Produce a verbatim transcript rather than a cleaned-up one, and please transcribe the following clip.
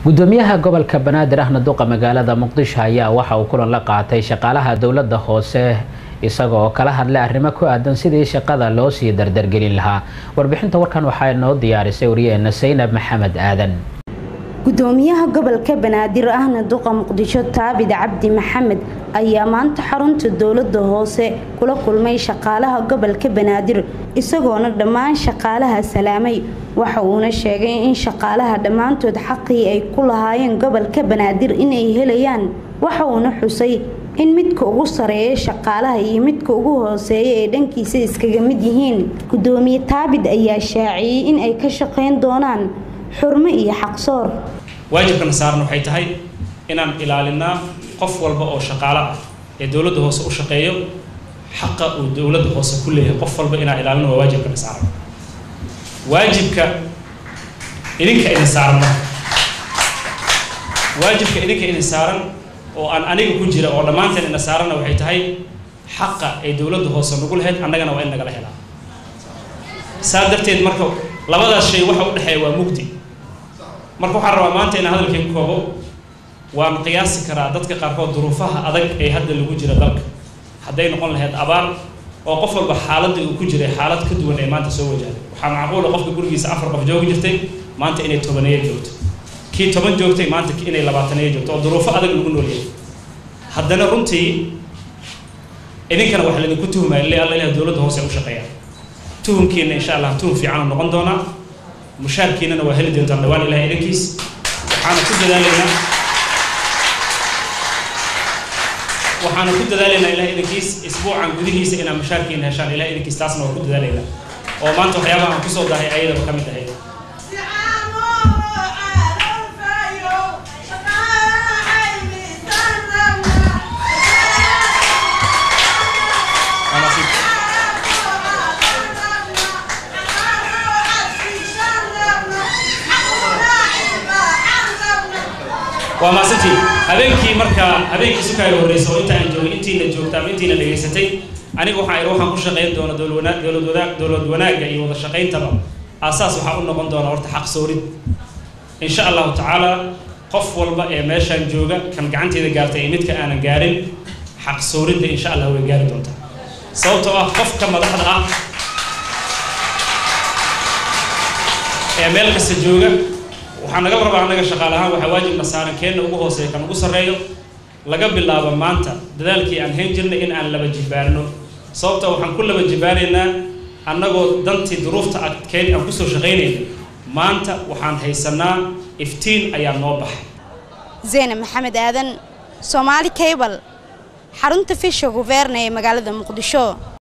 gudoomiyaha gobolka Banaadir ahna duqa magaalada Muqdisho ayaa waxa uu kulan la qaatay shaqaalaha dawladda hoose isagoo kala hadlay arrimo ku aadan sidii shaqada loo sii dardargelin lahaa. Warbixinta warkan waxaa inoo diyaarisay wariyeena Zainab Maxamed Aadan. gudoomiyaha gobolka Banaadir ahna duqa Muqdisho Taabid Cabdi Maxamed ayaa maanta xarunta dawladda hoose kula kulmay shaqaalaha gobolka Banaadir isagoona dhammaan shaqaalaha salaamay. waxa uuna sheegay in shaqaalaha dhamaantood xaqii ay ku lahaayeen gobolka Banaadir inay helayaan. waxa uuna xusay in midka ugu sareeyo shaqaalaha iyo midka ugu hooseeyo ee dhankiisa iskaga mid yihiin. gudoomiye Taabid ayaa shaaciyay in ay ka shaqeyn doonaan xurmo iyo xaqsoor. waajibkan saaran waxay tahay inaan ilaalinaa qof walba oo shaqaale ah ee dawladda hoose u shaqeeyo xaqa uu dawladda hoose ku leeyahay qof walba inaan ilaalino waa waajibkan saaran. waajibka idinka idin saaran waajibka idinka idin saaran oo aan aniga ku jira oo dhamaanteen ina saarana waxay tahay xaqa ay dawladda hoose nagu lahayd annagana waa in naga la helaa. saa darteed marka labadaas shay waxa u dhaxeeya waa mugdi. marka waxaan rabaa maanta in hadalkeen koobo waan qiyaasi karaa dadka qaarkood duruufaha adag ee hadda lagu jira dalka hadday noqon lahayd abaar oo qof walba xaaladda uu ku jiray xaalad ka duwan ee maanta soo wajahday. waxaa macquul ah qofka gurigiisa afar qof joogi jirtay maanta inay tobaneeyo joogto, kii toban joogtay maanta inay labaataneeyo joogto oo duruufo adag lagu noolyahay. haddana runtii idinkana waxa laydinku tuhmaya ilaa alla ilaah dawladda hoose u shaqeeya tuhumkiina insha allah tuhum fiican noqon doona mushaarkiinana waa heli doontaan dhawaan ilaahay idinkiis. waxaana ku dadaalaynaa waxaana ku dadaalaynaa ilaahay idinkiis isbuucan gudihiisa inaan mushaarkiina heshaan ilaahay idinkiis taasna waa ku dadaalaynaa oo maanta waxyaabaha aan kusoo dahay ayadaba ka mid ahayd. waa maasantii habeenkii marka habeenkii sukaayro horeysa oo inta aan joogay intiina joogtaa intiina dhageysatay aniga waxaan ir waxaan ku shaqeyn doona dawlad wanaag dawlad wanaag dawlad wanaaga iyo wada shaqeyntaba asaas waxa u noqon doona horta xaq soorid insha Allah taala qof walba ee meeshan jooga kan gacanteeda gaartay ee midka aanan gaarin xaq sooridda insha Allah way gaari doontaa. sababtoo ah qofka madaxda ah ee meel kasta jooga waxaan naga rabaa anaga shaqaalaha waxa waajibna saaran keenna ugu hooseeyo kan ugu sareeyo laga bilaabo maanta dadaalkii aan hayn jirnay in aan laba jibaarno. sababtoo waxaan ku laba jibaareynaa annagoo dantii duruufta adkeyd aan kusoo shaqeynayna maanta waxaan haysanaa iftiin ayaa noo baxay. Zainab Maxamed Aadan, Somali Cable, xarunta Fisher Governor ee magaalada Muqdisho.